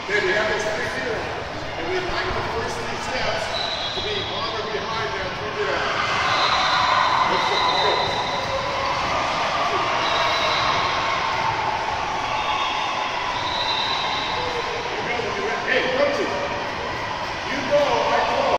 Then we have this 3 feet on. And we'd like the first 3 steps to be on or behind that 3 feet on. Let's go. Hey, coaches, you go, I go.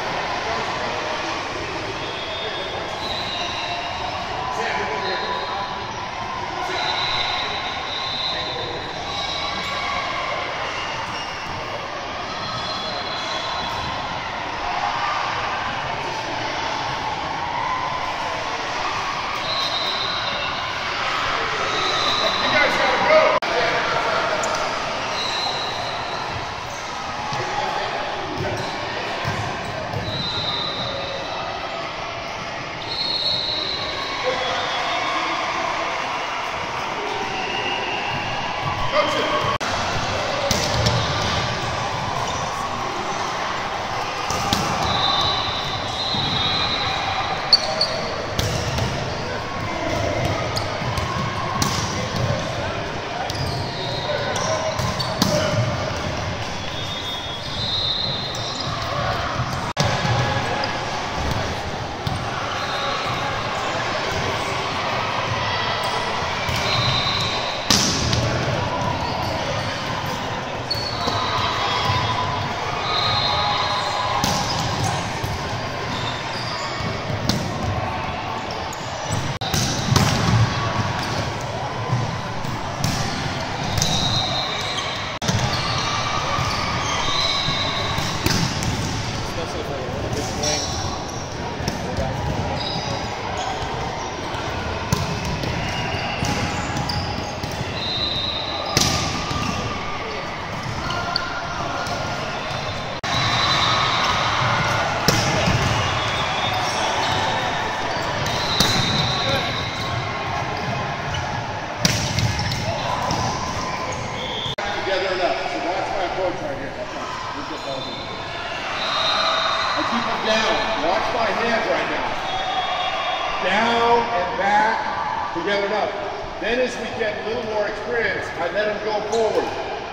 Down and back, together and up. Then as we get a little more experience, I let them go forward.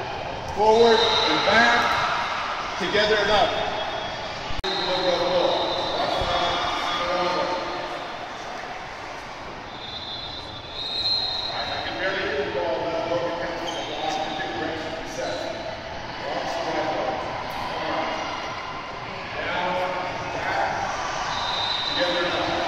Forward and back, together and up. I can barely hit the ball, but it depends on the block and the direction we set. Down, back, together and up.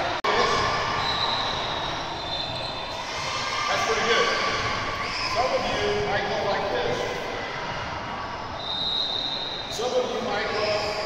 Pretty good. Some of you might go like this. Some of you might go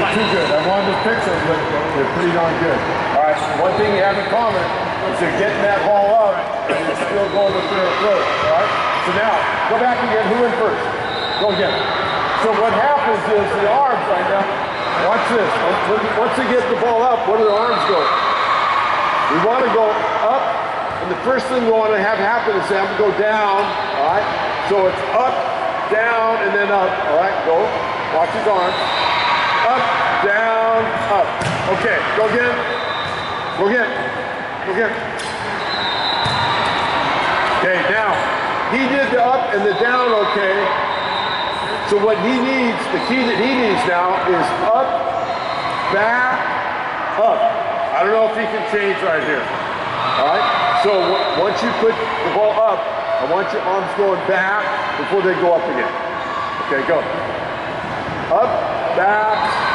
not too good. I wanted to pick them, but they're pretty darn good. All right, one thing you have in common is they're getting that ball up and it's still going to their throat. All right, so now go back again. Who in first? Go again. So what happens is the arms right now. Watch this. Once they get the ball up, where do the arms go? We want to go up, and the first thing we want to have happen is have them go down. All right, so it's up, down, and then up. All right, go. Watch his arms. Up, down, up. Okay, go again. Go again. Go again. Okay, now, he did the up and the down okay. So what he needs, the key that he needs now is up, back, up. I don't know if he can change right here. All right, so once you put the ball up, I want your arms going back before they go up again. Okay, go. Up, back.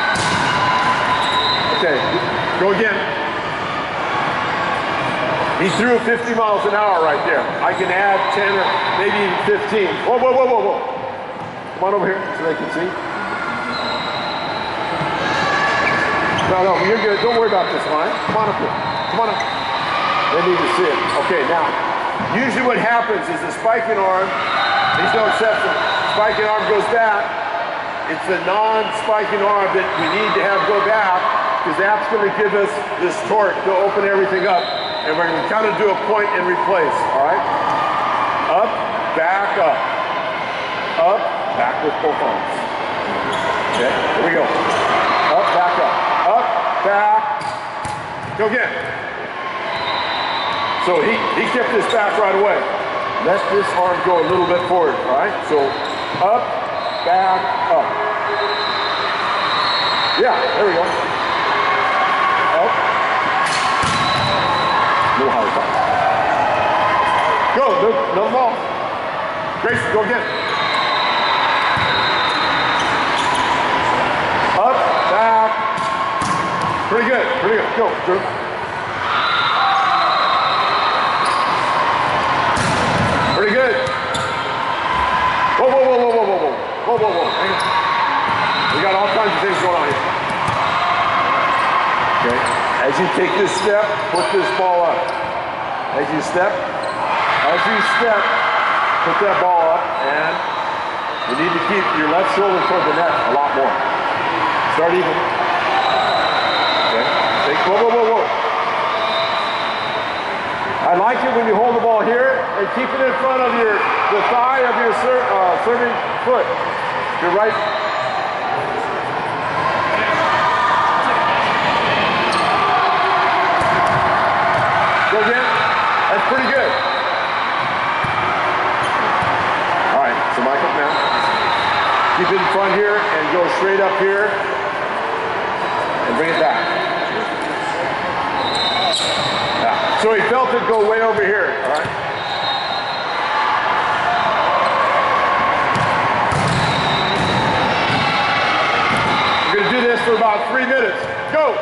Okay, go again. He threw 50 miles an hour right there. I can add 10 or maybe even 15. Whoa, whoa, whoa, whoa, whoa. Come on over here so they can see. No, you're good. Don't worry about this line. Come on up here. Come on up. They need to see it. Okay, now, usually what happens is the spiking arm, there's no exception. Spiking arm goes back. It's the non-spiking arm that we need to have go back because that's going to give us this torque to open everything up. And we're going to kind of do a point and replace, all right? Up, back, up. Up, back with both arms. Okay, here we go. Up, back, up. Up, back. Go again. So he kept this back right away. Let this arm go a little bit forward, all right? So up, back, up. Yeah, there we go. Up. A little higher top. Go, no ball. Grayson, go again. Up, back. Pretty good, pretty good. Go, Drew. Pretty good. Whoa, whoa, whoa, whoa, whoa, whoa, whoa. Whoa, whoa, whoa. Hang on. We got all kinds of things going on here. Okay. As you take this step, put this ball up. As you step, put that ball up, and you need to keep your left shoulder toward the net a lot more. Start even. Okay. Take, whoa, whoa, whoa, whoa. I like it when you hold the ball here and keep it in front of the thigh of your serving foot. Your right. Go again. That's pretty good. All right, so Michael now. Keep it in front here and go straight up here and bring it back. Yeah. So he felt it go way over here, all right? We're going to do this for about 3 minutes. Go!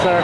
sir.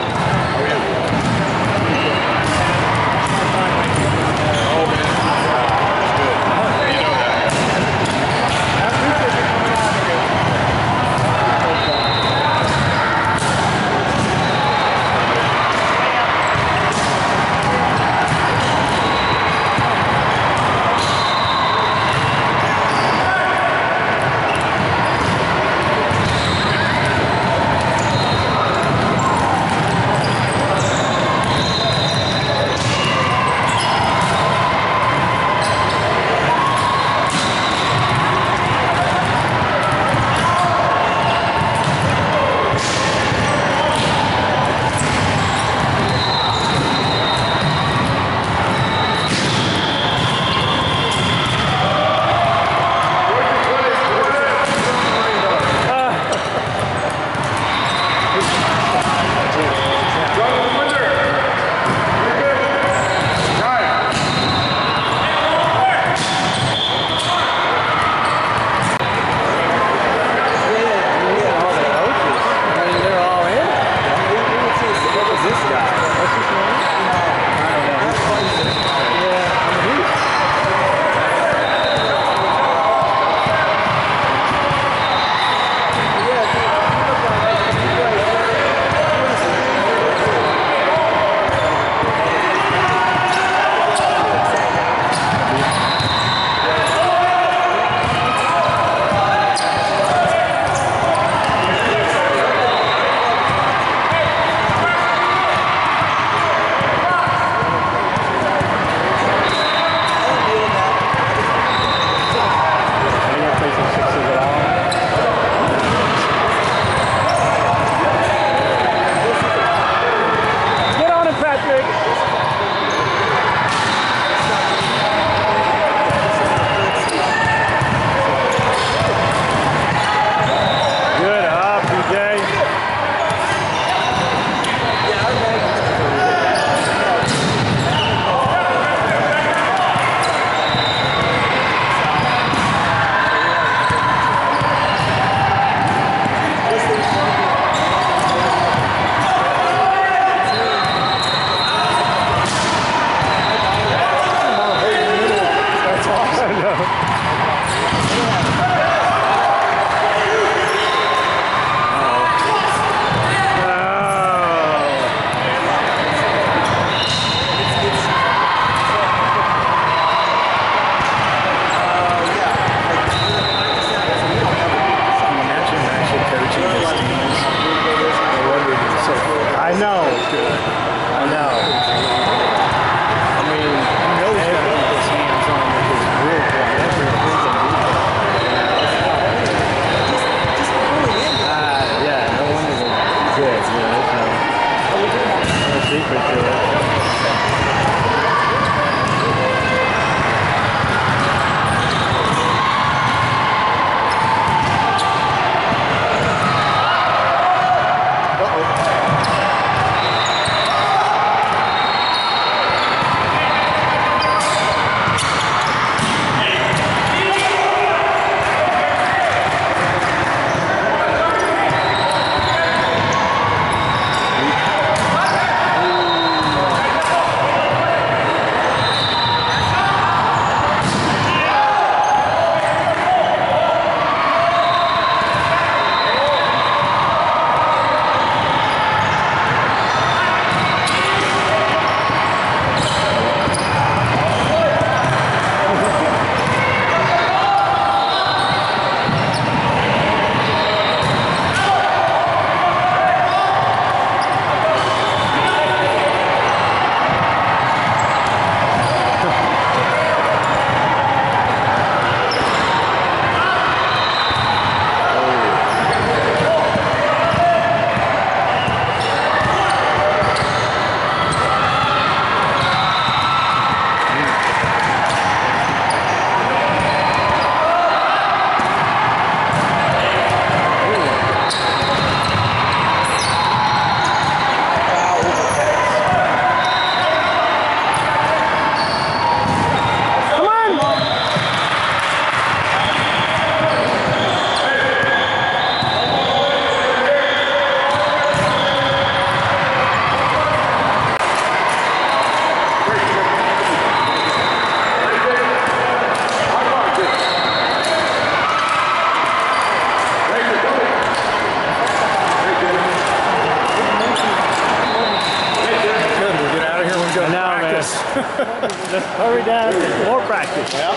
Just hurry down and more practice. Yeah.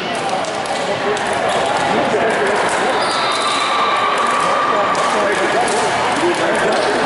Thank you.